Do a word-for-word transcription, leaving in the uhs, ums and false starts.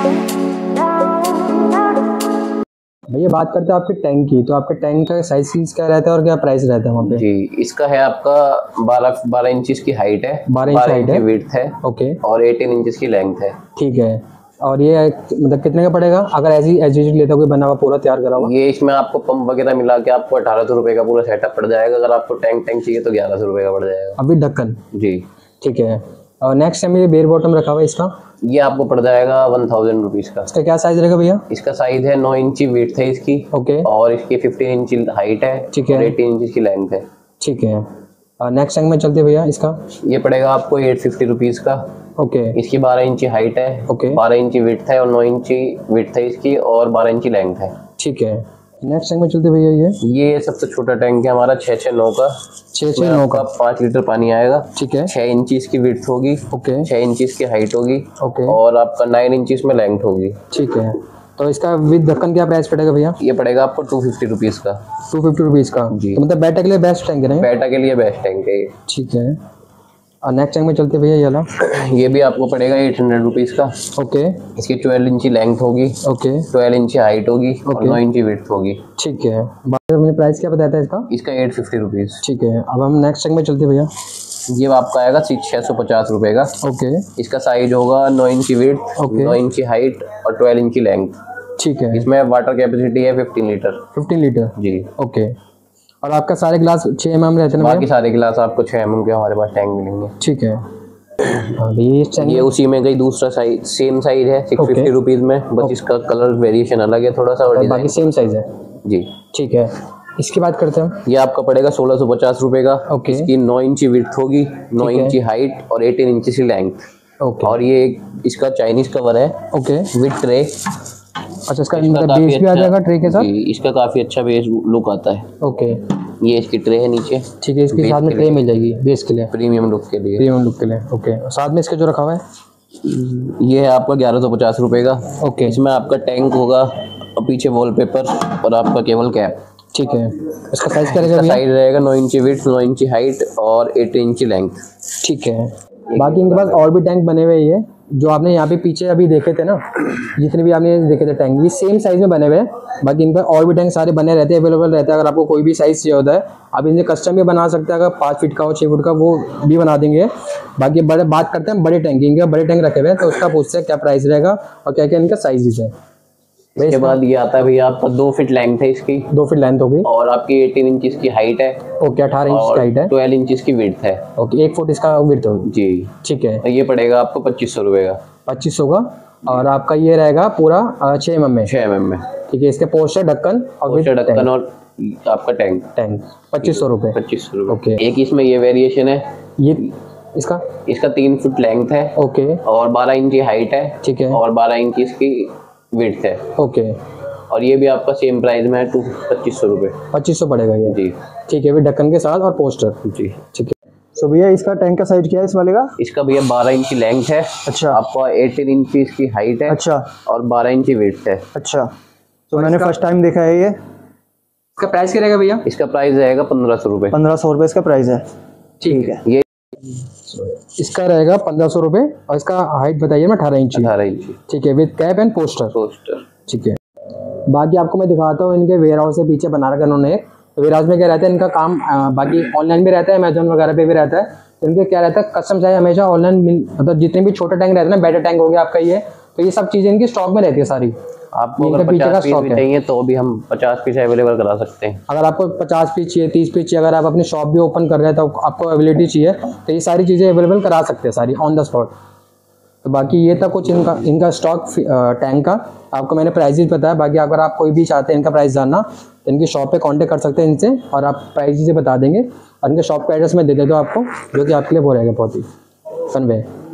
भैया बात करते हैं आपके टैंक की, तो आपके टैंक का साइज क्या रहता है और क्या प्राइस रहता है वहाँ पे? जी, इसका है आपका बारह बारह इंच की हाइट है, बारह इंच हाइट है, विड्थ है, ओके, और अठारह इंच की लेंथ है। ठीक है, और ये मतलब कितने का पड़ेगा अगर ऐसी एज लेता कोई बना हुआ पूरा तैयार करा हुआ? ये इसमें आपको पंप वगैरह मिला के आपको अठारह सौ रुपए का पूरा सेटअप पड़ जाएगा। अगर आपको टैंक टैंक चाहिए तो ग्यारह सौ रुपए का पड़ जाएगा। अभी ढक्कन? जी ठीक है। और नेक्स्ट टाइम ये बेयर बॉटम रखा हुआ है इसका, ये आपको पड़ जाएगा वन थाउजेंड रुपीज का। इसका क्या साइज रहेगा भैया? इसका साइज है नौ इंची विड्थ है इसकी, ओके, और इसकी फिफ्टीन इंची हाइट है, ठीक है, अठारह इंच की लेंथ है। ठीक है। और नेक्स्ट टाइम में चलते भैया इसका, ये पड़ेगा आपको एट फिफ्टी रुपीज का। ओके, इसकी बारह इंची हाइट है, ओके, बारह इंची विड्थ है और नौ इंची विड्थ है इसकी, और बारह इंची लेंथ है। ठीक है। नेक्स्ट टैंक में चलते भैया ये ये सबसे छोटा टैंक है हमारा, छः छः नौ का, छः छः नौ का पाँच लीटर पानी आएगा। ठीक है, छः इंची इसकी विड्थ होगी, ओके, छः इंची इसकी हाइट होगी, ओके, और आपका नाइन इंची इसमें लेंथ होगी। ठीक है। तो इसका विद ढक्कन क्या प्राइस पड़ेगा भैया? ये पड़ेगा आपको टू फिफ्टी रुपीज़ का। टू फिफ्टी रुपीज़ का जी। तो मतलब बैटा के लिए बेस्ट टैंक है? बैटा के लिए बेस्ट टैंक है ये। ठीक है। और नेक्स्ट टैंक में चलते भैया ये वाला, ये भी आपको पड़ेगा एट हंड्रेड रुपीज़ का। ओके, इसकी ट्वेल्व इंची लेंथ होगी, ओके, ट्वेल्व इंची हाइट होगी, और नौ इंची विड्थ होगी। ठीक है। बाकी मैंने प्राइस क्या बताया था इसका? इसका एट फिफ्टी रुपीज़। ठीक है। अब हम नेक्स्ट टैंक में चलते भैया, ये आपका आएगा छः सौ पचास रुपये का। ओके, इसका साइज होगा नौ इंची विड्थ, ओके, नौ इंची हाइट और ट्वेल्व इंची लेंथ। ठीक है। इसमें वाटर कैपेसिटी है फिफ्टीन लीटर। फिफ्टीन लीटर जी, ओके। और आपका सारे गिलास छः एम एम रहते हैं? बाकी सारे गिलास आपको छः एम एम के हमारे पास टैंक मिलेंगे। ठीक है। ये ये उसी में कई दूसरा साइज, सेम साइज है सिक्स फिफ्टी रुपीज़ में, बस इसका कलर वेरिएशन अलग है थोड़ा सा, और बाकी सेम साइज है जी। ठीक है। इसकी बात करते हैं, ये आपका पड़ेगा सोलह सौ पचास रुपये का। ओके, इसकी नौ इंची विड्थ होगी, नौ इंची हाइट और एटीन इंची की लेंथ। ओके, और ये इसका चाइनीज कवर है, ओके, विद ट्रे। अच्छा, इसका मतलब बेस भी आ जाएगा ट्रे के साथ? इसका काफी अच्छा बेस लुक आता है। ओके, ये इसकी ट्रे है नीचे। ठीक है, इसके साथ में ट्रे मिल जाएगी बेस के लिए, प्रीमियम लुक के लिए, प्रीमियम लुक के लिए। ओके, साथ में इसके जो रखा हुआ है ये है आपका ग्यारह सौ पचास रुपये का। ओके, इसमें आपका टैंक होगा और पीछे वॉलपेपर और आपका केबल कैप। ठीक है। इसका साइज क्या रहेगा? साइज रहेगा नौ इंची विड्थ, नौ इंची हाइट और एट इंची लेंथ। ठीक है। बाकी इनके पास और भी टैंक बने हुए हैं, जो आपने यहाँ पे पीछे अभी देखे थे ना, जितने भी आपने देखे थे टैंक, ये सेम साइज में बने हुए हैं। बाकी इन पर और भी टैंक सारे बने रहते हैं, अवेलेबल रहता है। अगर आपको कोई भी साइज चाहिए होता है, आप इनसे कस्टम भी बना सकते हैं। अगर पाँच फीट का हो, छः फीट का, वो भी बना देंगे। बाकी बड़े बात करते हैं बड़े टैंक, इनके बड़े टैंक रखे हुए हैं, तो उसका पूछते हैं क्या प्राइस रहेगा और क्या क्या इनका साइज है। इसके बाद ये आता है भैया आपका दो फीट लेंथ है इसकी, दो फीट लेंथ होगी, और आपकी एटीन इंच की हाइट है। ओके, अठारह इंच की हाइट है, ट्वेल्व इंच की विड्थ है। ओके, एक फुट इसका विड्थ होगी जी। ठीक है। तो ये पड़ेगा आपको पच्चीस सौ रुपये का। पच्चीस सौ का, और आपका ये रहेगा पूरा छः एम एम में, छः एम एम में, ठीक है। इसके पोस्टर, ढक्कन और ढक्कन और आपका टैंक टैंक पच्चीस सौ रुपये पच्चीस सौ रुपये ओके। एक इसमें ये वेरिएशन है, ये इसका इसका तीन फुट लेंथ है, ओके, और बारह इंची हाइट है, ठीक है, और बारह इंची इसकी विड्थ है, ओके। और ये भी आपका सेम प्राइस में है, टू पच्चीस सौ रुपये पच्चीस सौ पड़ेगा ये जी, ठीक है। भी ढक्कन के साथ और पोस्टर जी, ठीक है। तो भैया इसका टैंक का साइज क्या है इस वाले का? इसका भैया बारह इंची लेंथ है, अच्छा, आपका अठारह इंची इसकी हाइट है, अच्छा, और बारह इंची विड्थ है, अच्छा। तो मैंने फर्स्ट टाइम देखा है ये। इसका प्राइस क्या रहेगा भैया? इसका प्राइस रहेगा पंद्रह सौ रुपये पंद्रह सौ रुपये इसका प्राइस है, ठीक है। ये इसका रहेगा पंद्रह सौ रुपये, और इसका हाइट बताइए ना, अठारह इंची अठारह इंची ठीक है, with cap and poster poster ठीक है। बाकी आपको मैं दिखाता हूँ इनके वेयर हाउस से पीछे बना रखा उन्होंने। वेयर हाउस में क्या रहता है इनका काम, आ, बाकी ऑनलाइन भी रहता है, अमेजोन वगैरह पे भी रहता है। तो इनके क्या रहता है, कस्टम चाहिए हमेशा ऑनलाइन, मतलब जितने भी छोटे टैंक रहते हैं ना, बेटर टैंक हो गया आपका ये, तो ये सब चीज़ें इनकी स्टॉक में रहती है सारी। आपको अगर पचास पीस भी चाहिए तो भी हम पचास पीस अवेलेबल करा सकते हैं। अगर आपको पचास पीस चाहिए, तीस पीस चाहिए, अगर आप अपनी शॉप भी ओपन कर रहे हैं तो आपको अवेलेबिलिटी चाहिए, तो ये सारी चीज़ें अवेलेबल करा सकते हैं सारी ऑन द स्पॉट। तो बाकी ये था कुछ इनका इनका स्टॉक टैंक का, आपको मैंने प्राइजेस बताया। बाकी अगर आप कोई भी चाहते हैं इनका प्राइस जानना, तो इनकी शॉप पे कांटेक्ट कर सकते हैं इनसे, और आप प्राइजेस बता देंगे। और इनके शॉप का एड्रेस मैं दे देता हूँ आपको, जो कि आपके लिए वो रहेगा बहुत ही कन्वे।